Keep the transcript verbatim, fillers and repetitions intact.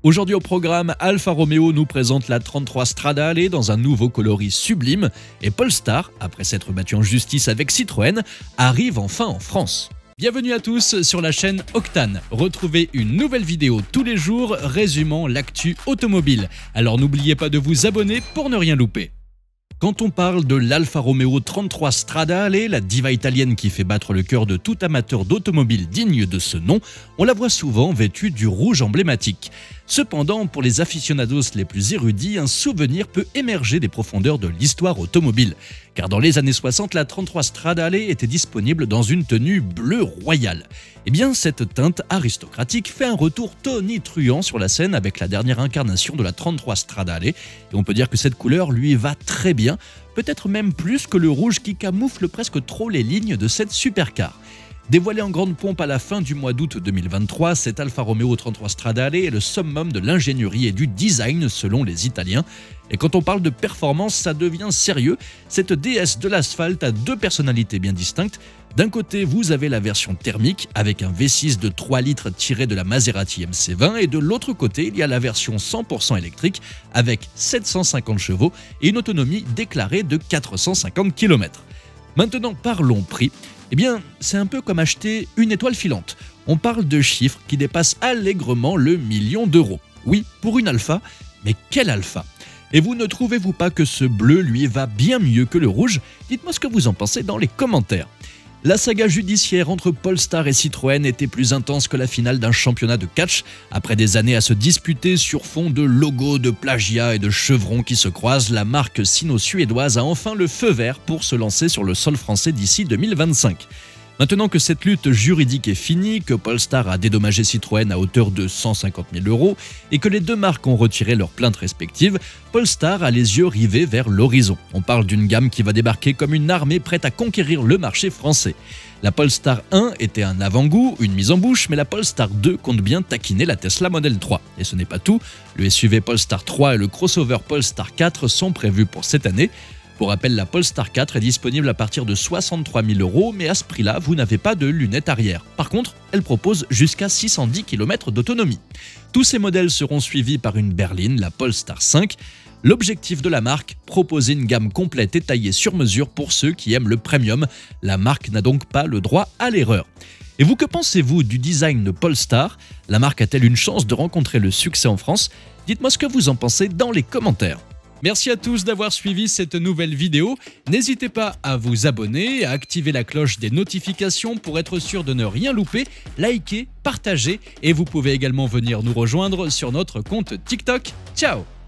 Aujourd'hui au programme, Alfa Romeo nous présente la trente-trois Stradale dans un nouveau coloris sublime et Polestar, après s'être battu en justice avec Citroën, arrive enfin en France. Bienvenue à tous sur la chaîne Octane. Retrouvez une nouvelle vidéo tous les jours résumant l'actu automobile. Alors n'oubliez pas de vous abonner pour ne rien louper. Quand on parle de l'Alfa Romeo trente-trois Stradale, la diva italienne qui fait battre le cœur de tout amateur d'automobile digne de ce nom, on la voit souvent vêtue du rouge emblématique. Cependant, pour les aficionados les plus érudits, un souvenir peut émerger des profondeurs de l'histoire automobile. Car dans les années soixante, la trente-trois Stradale était disponible dans une tenue bleu royal. Eh bien, cette teinte aristocratique fait un retour tonitruant sur la scène avec la dernière incarnation de la trente-trois Stradale. Et on peut dire que cette couleur lui va très bien, peut-être même plus que le rouge qui camoufle presque trop les lignes de cette supercar. Dévoilé en grande pompe à la fin du mois d'août deux mille vingt-trois, cet Alfa Romeo trente-trois Stradale est le summum de l'ingénierie et du design selon les Italiens. Et quand on parle de performance, ça devient sérieux. Cette déesse de l'asphalte a deux personnalités bien distinctes. D'un côté, vous avez la version thermique avec un V six de trois litres tiré de la Maserati M C vingt et de l'autre côté, il y a la version cent pour cent électrique avec sept cent cinquante chevaux et une autonomie déclarée de quatre cent cinquante kilomètres. Maintenant, parlons prix. Eh bien, c'est un peu comme acheter une étoile filante. On parle de chiffres qui dépassent allègrement le million d'euros. Oui, pour une Alfa, mais quelle Alfa! Et vous ne trouvez-vous pas que ce bleu lui va bien mieux que le rouge? Dites-moi ce que vous en pensez dans les commentaires. La saga judiciaire entre Polestar et Citroën était plus intense que la finale d'un championnat de catch. Après des années à se disputer sur fond de logos, de plagiat et de chevrons qui se croisent, la marque sino-suédoise a enfin le feu vert pour se lancer sur le sol français d'ici deux mille vingt-cinq. Maintenant que cette lutte juridique est finie, que Polestar a dédommagé Citroën à hauteur de cent cinquante mille euros et que les deux marques ont retiré leurs plaintes respectives, Polestar a les yeux rivés vers l'horizon. On parle d'une gamme qui va débarquer comme une armée prête à conquérir le marché français. La Polestar un était un avant-goût, une mise en bouche, mais la Polestar deux compte bien taquiner la Tesla Model trois. Et ce n'est pas tout, le S U V Polestar trois et le crossover Polestar quatre sont prévus pour cette année. Pour rappel, la Polestar quatre est disponible à partir de soixante-trois mille euros, mais à ce prix-là, vous n'avez pas de lunettes arrière. Par contre, elle propose jusqu'à six cent dix kilomètres d'autonomie. Tous ces modèles seront suivis par une berline, la Polestar cinq. L'objectif de la marque, proposer une gamme complète et taillée sur mesure pour ceux qui aiment le premium. La marque n'a donc pas le droit à l'erreur. Et vous, que pensez-vous du design de Polestar? La marque a-t-elle une chance de rencontrer le succès en France? Dites-moi ce que vous en pensez dans les commentaires. Merci à tous d'avoir suivi cette nouvelle vidéo. N'hésitez pas à vous abonner, à activer la cloche des notifications pour être sûr de ne rien louper, liker, partager et vous pouvez également venir nous rejoindre sur notre compte TikTok. Ciao!